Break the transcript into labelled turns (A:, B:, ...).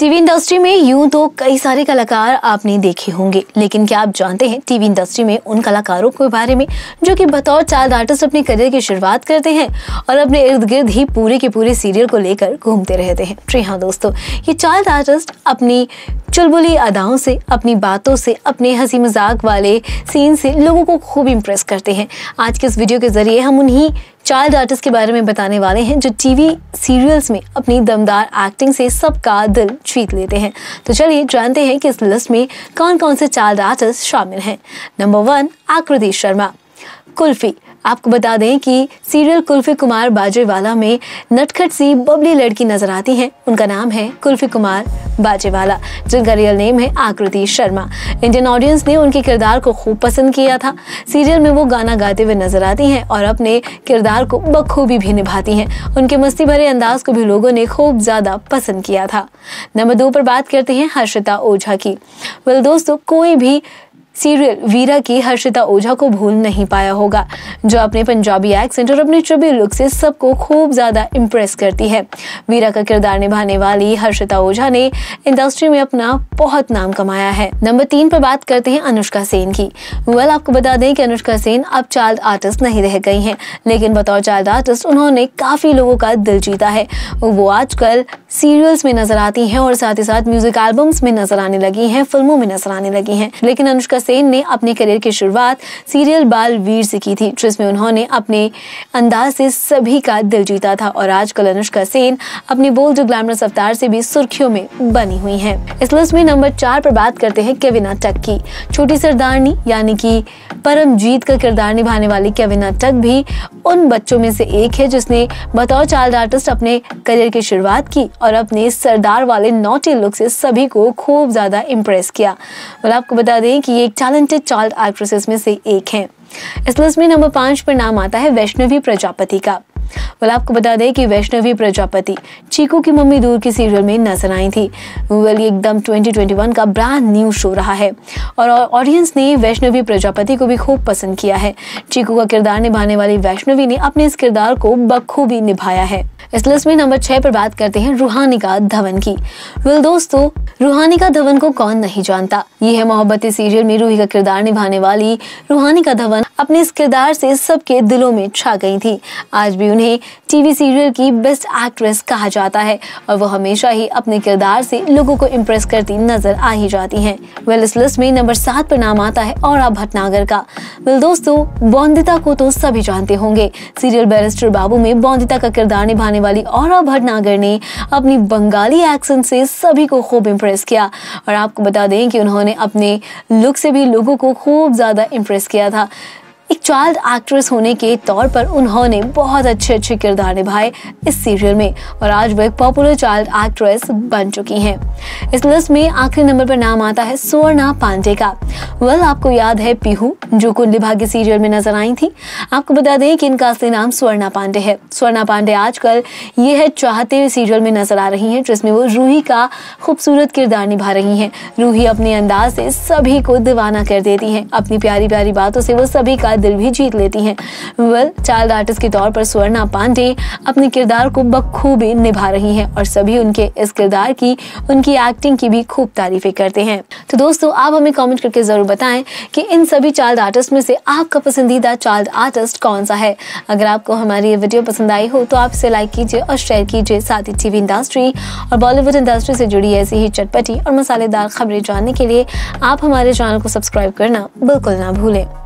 A: TV industry में यूं तो कई सारे कलाकार आपने देखे होंगे, लेकिन क्या आप जानते हैं टीवी इंडस्ट्री में उन कलाकारों के बारे में जो कि बतौर चाइल्ड आर्टिस्ट अपने करियर की शुरुआत करते हैं और अपने इर्द गिर्द ही पूरे के पूरे सीरियल को लेकर घूमते रहते हैं। जी हाँ दोस्तों, ये चाइल्ड आर्टिस्ट अपनी चुलबुली अदाओं से, अपनी बातों से, अपने हंसी मजाक वाले सीन से लोगों को खूब इम्प्रेस करते हैं। आज के इस वीडियो के जरिए हम उन्हीं चाइल्ड आर्टिस्ट के बारे में बताने वाले हैं जो टीवी सीरियल्स में अपनी दमदार एक्टिंग से सबका दिल जीत लेते हैं। तो चलिए जानते हैं कि इस लिस्ट में कौन कौन से चाइल्ड आर्टिस्ट शामिल हैं। नंबर 1, आकृति शर्मा। कुल्फी। आपको बता दें कि सीरियल कुल्फी कुमार बाजेवाला में नटखट सी बबली लड़की नजर आती हैं। उनका नाम है कुल्फी कुमार बाजेवाला, जिनका रियल नेम है आकृति शर्मा। इंडियन ऑडियंस ने उनके किरदार को खूब पसंद किया था। सीरियल में वो गाना गाते हुए नजर आती हैं और अपने किरदार को बखूबी भी निभाती हैं। उनके मस्ती भरे अंदाज को भी लोगों ने खूब ज्यादा पसंद किया था। नंबर 2 पर बात करते हैं हर्षिता ओझा की। वेल दोस्तों, कोई भी सीरियल वीरा की हर्षिता ओझा को भूल नहीं पाया होगा, जो अपने पंजाबी एक्सेंट और अपने चुबी लुक से सबको खूब ज्यादा इम्प्रेस करती है। वीरा का किरदार निभाने वाली हर्षिता ओझा ने इंडस्ट्री में अपना बहुत नाम कमाया है। नंबर 3 पर बात करते हैं अनुष्का सेन की। वेल आपको बता दें कि अनुष्का सेन अब चाइल्ड आर्टिस्ट नहीं रह गई हैं, लेकिन बतौर चाइल्ड आर्टिस्ट उन्होंने काफी लोगों का दिल जीता है। वो आजकल सीरियल्स में नजर आती हैं और साथ ही साथ म्यूजिक एल्बम्स में नजर आने लगी हैं, फिल्मों में नजर आने लगी हैं। लेकिन अनुष्का सेन ने अपने करियर की शुरुआत सीरियल बाल वीर से की थी, जिसमें उन्होंने अपने अंदाज से सभी का दिल जीता था। और आजकल अनुष्का सेन अपनी बोल्ड ग्लैमरस अवतार से भी सुर्खियों में बनी हुई हैं। इस लिस्ट में नंबर 4 पर बात करते हैं केविना टक की। छोटी सरदारनी यानी कि परमजीत का किरदार निभाने वाली केविना टक भी उन बच्चों में से एक है जिसने बतौर चाइल्ड आर्टिस्ट अपने करियर की शुरुआत की और अपने सरदार वाले नॉटी लुक से सभी को खूब ज्यादा इम्प्रेस किया। और आपको बता दें कि ये एक टैलेंटेड चाइल्ड एक्ट्रेसेस में से एक है। इस लिस्ट में नंबर 5 पर नाम आता है वैष्णवी प्रजापति का। आपको बता दें कि वैष्णवी प्रजापति चीकू की मम्मी दूर की सीरियल में नजर आई थी। ये एकदम 2021 का ब्रांड न्यू शो रहा है और ऑडियंस ने वैष्णवी प्रजापति को भी खूब पसंद किया है। चीकू का किरदार निभाने वाली वैष्णवी ने अपने इस किरदार को बखूबी निभाया है। इस लिस्ट में नंबर 6 पर बात करते हैं रूहानिका धवन की। दोस्तों, रूहानिका धवन को कौन नहीं जानता। ये है मोहब्बती सीरियल में रूही का किरदार निभाने वाली रूहानिका धवन। अपने इस किरदार से सबके दिलों में छा गई थी। आज भी उन्हें टीवी सीरियल की बेस्ट एक्ट्रेस कहा जाता है और वो हमेशा ही अपने किरदार से लोगों को इम्प्रेस करती नजर आ ही जाती हैं। इस लिस्ट में नंबर 7 पर नाम आता है औरा भटनागर का। दोस्तों, बॉन्दिता को तो सभी जानते होंगे। सीरियल बैरिस्टर बाबू में बॉन्दिता का किरदार निभाने वाली औरा भटनागर ने अपनी बंगाली एक्सेंट से सभी को खूब इम्प्रेस किया और आपको बता दें कि उन्होंने अपने लुक से भी लोगों को खूब ज्यादा इम्प्रेस किया था। एक चाइल्ड एक्ट्रेस होने के तौर पर उन्होंने बहुत अच्छे किरदार निभाए इस सीरियल में और आज वो एक पॉपुलर चाइल्ड एक्ट्रेस बन चुकी हैं। इस लिस्ट में आखिरी नंबर पर नाम आता है स्वर्णा पांडे का। आपको याद है पीहू, जो कुंडली भाग्य सीरियल में नजर आई थी। आपको बता दें कि इनका असली नाम स्वर्णा पांडे है। स्वर्णा पांडे आजकल ये है चाहते सीरियल में नजर आ रही हैं, जिसमें वो रूही का खूबसूरत किरदार निभा रही हैं। रूही अपने अंदाज से सभी को दीवाना कर देती हैं। अपनी प्यारी प्यारी बातों से वो सभी का दिल भी जीत लेती हैं। चाइल्ड आर्टिस्ट के तौर पर स्वर्णा पांडे अपने किरदार को बखूबी निभा रही हैं और सभी उनके इस किरदार की, उनकी एक्टिंग की भी खूब तारीफें करते हैं। तो दोस्तों, आप हमें कमेंट करके जरूर बताएं कि इन सभी चाइल्ड आर्टिस्ट में से आपका पसंदीदा चाइल्ड आर्टिस्ट कौन सा है। अगर आपको हमारी ये वीडियो पसंद आई हो तो आप इसे लाइक कीजिए और शेयर कीजिए। साथ ही टीवी इंडस्ट्री और बॉलीवुड इंडस्ट्री से जुड़ी ऐसी ही चटपटी और मसालेदार खबरें जानने के लिए आप हमारे चैनल को सब्सक्राइब करना बिल्कुल ना भूलें।